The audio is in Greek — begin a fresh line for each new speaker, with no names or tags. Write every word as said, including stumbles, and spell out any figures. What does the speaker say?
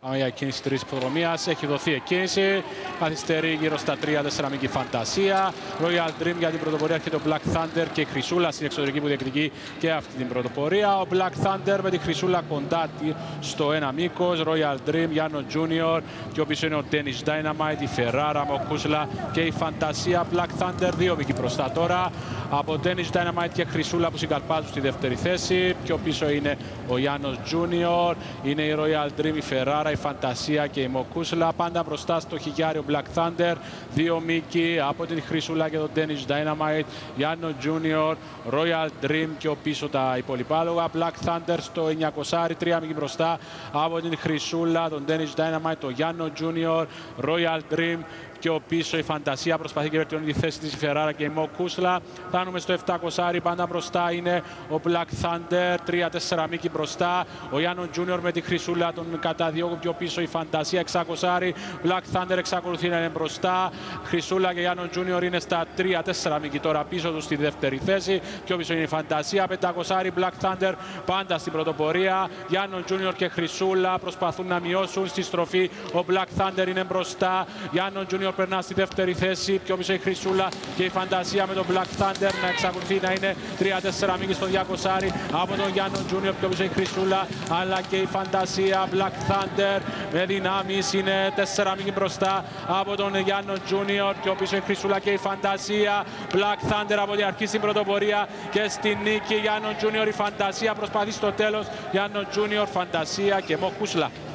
Για κίνηση τρεις υποδρομίας έχει δοθεί εκκίνηση. Καθυστερεί γύρω στα τρία τέσσερα μήκη Φαντασία. Royal Dream για την πρωτοπορία έρχεται ο Black Thunder και η Χρυσούλα στην εξωτερική που διεκδικεί και αυτή την πρωτοπορία. Ο Black Thunder με τη Χρυσούλα κοντά στο ένα μήκος. Royal Dream, Γιάννο Junior και ο πίσω είναι ο Dennis Dynamite, η Ferrara, Mokuzla και η Φαντασία. Black Thunder δύο μήκη μπροστά τώρα από Dennis Dynamite και Χρυσούλα που συγκαλπάζουν στη δεύτερη θέση. Πιο πίσω είναι ο Γιάννος Junior, είναι η Royal Dream, η Ferrara, η Φαντασία και η Mokuzla. Πάντα μπροστά στο χιλιάριο Black Thunder. Δύο μήκη από τη Χρυσούλα και τον Dennis Dynamite. Γιάννο Junior, Royal Dream και ο πίσω τα υπολοιπάλογα. Black Thunder στο εννιακόσια, τρία μήκη μπροστά από την Χρυσούλα, τον Dennis Dynamite, τον Γιάννο Junior, Royal Dream και ο πίσω η Φαντασία προσπαθεί και βελτιώνει τη θέση της η Ferrara και η Mokuzla. Φτάνουμε στο επτακόσια, πάντα μπροστά είναι ο Black Thunder, τρία τέσσερα μήκη μπροστά. Ο Γιάννο Junior με τη Χρυσούλα τον καταδιώκουν, πιο πίσω η Φαντασία. εξακόσια, Black Thunder εξακολουθεί να είναι μπροστά. Χρυσούλα και Γιάννο Junior είναι στα τρία τέσσερα μήκη τώρα πίσω του στη δεύτερη θέση. Πιο πίσω είναι η Φαντασία. πεντακόσια, Black Thunder πάντα στην πρωτοπορία. Γιάννο Junior και Χρυσούλα προσπαθούν να μειώσουν στη στροφή. Ο Black Thunder είναι μπροστά. Γιάννο Junior περνά στη δεύτερη θέση. Πιο πίσω η Χρυσούλα και η Φαντασία με τον Black Thunder να εξακολουθεί να είναι τρία τέσσερα μήκη στο διακόσια από τον Γιάννο Junior. Πιο πίσω η Χρυσούλα αλλά και η Φαντασία. Black Thunder με δυνάμεις είναι τέσσερα μήκη μπροστά από τον Γιάννο Junior. Πιο πίσω η Χρυσούλα και η Φαντασία. Black Thunder από την αρχή στην πρωτοπορία και στη νίκη. Γιάννο Junior, η Φαντασία προσπαθεί στο τέλος. Γιάννο Junior, Φαντασία και Mokuzla.